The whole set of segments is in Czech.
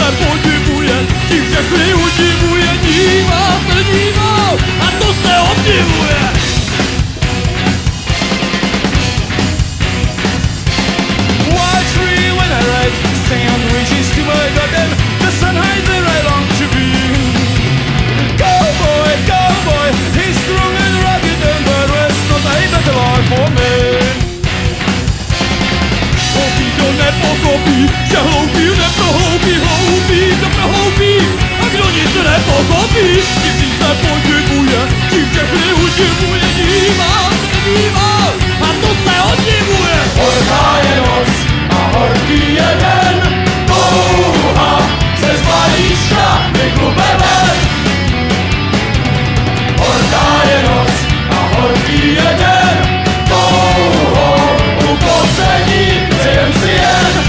se podivuje, tím všechny udivuje, dívá se dívá a to se obdivuje. Wild tree when I write sandwiches to my garden, the sun hides where I long to be. Cowboy, he's strong and rugged and the rest not a better life for me. Hloupý to nepochopí, že hloupý neprohloupí, hloupý to prohloupí, a kdo nic nepochopí, tím se podivuje, tím všechny udivuje, dívá a to se odivuje. Horká je noc a horký je den, touha se z balíčka vyklube ven. Horká je noc a horký je den, touhou uposlední přejem si jen.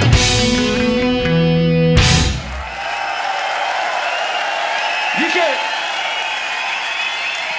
Díky!